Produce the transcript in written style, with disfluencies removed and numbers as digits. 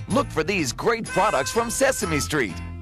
Look for these great products from Sesame Street.